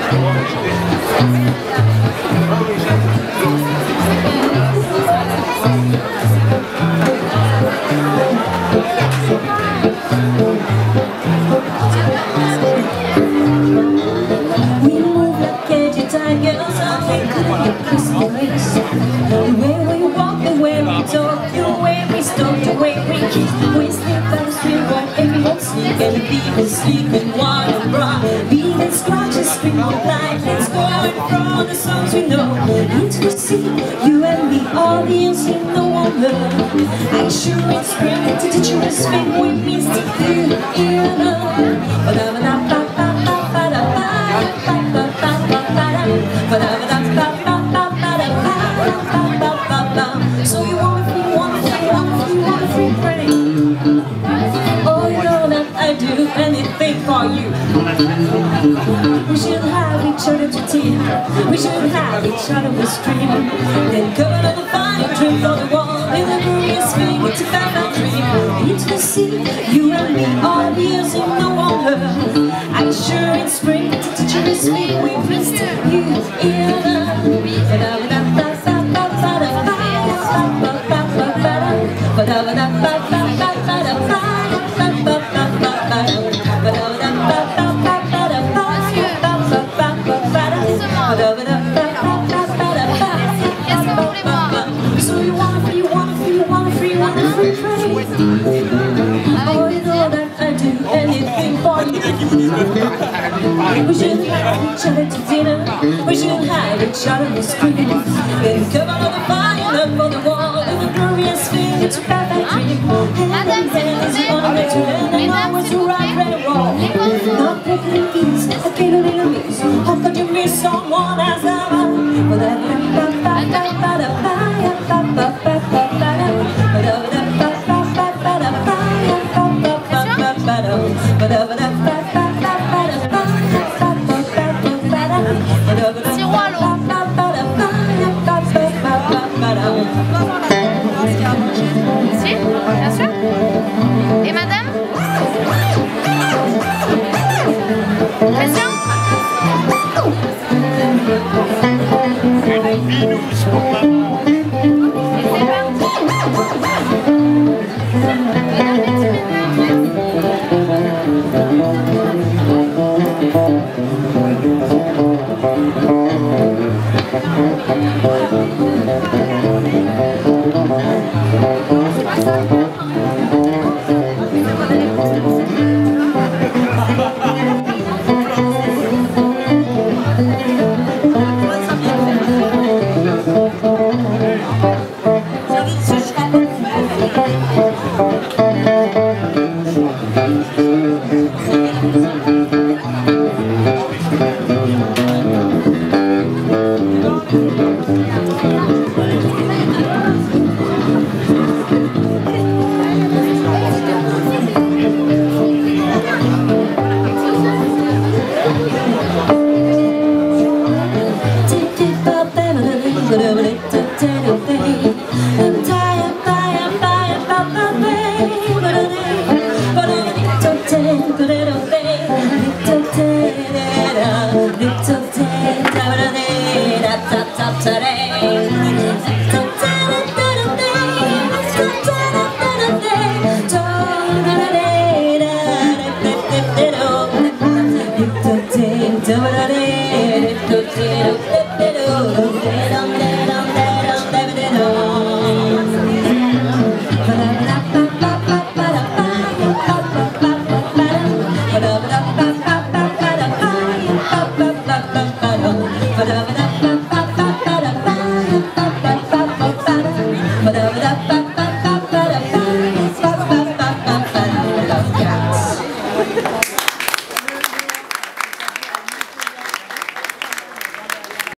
Sleeping while I'm brought beating scratches, screaming like it's going from the songs we know. Into the sea, you and me, audience, you know I'm love. I sure it's great to teach you a swing with me, stick you in love. So you want a free brain. Oh, you know that I do anything for you. We should have each other to team. We should have each other to scream. Then go to the fire, drink on the wall. In the glorious swing, it's a bad dream. Into the sea, you and me, all the years in no one love. I'm sure it's spring to teach you to speak. We missed you in love. So you want a free, oh, you know that I do anything for you. We should have each other to dinner. We should have each other to scream. Then come out of the fire, up on the wall. In the glorious thing, it's a perfect dream. Hand in hand is the only way to learn. And always to right, right or wrong. Not taking it easy, I can't a little miss. How could you miss someone as I am? Si, bien sûr. Et madame? Christian? Une binouche pour maman. Et c'est Thank you.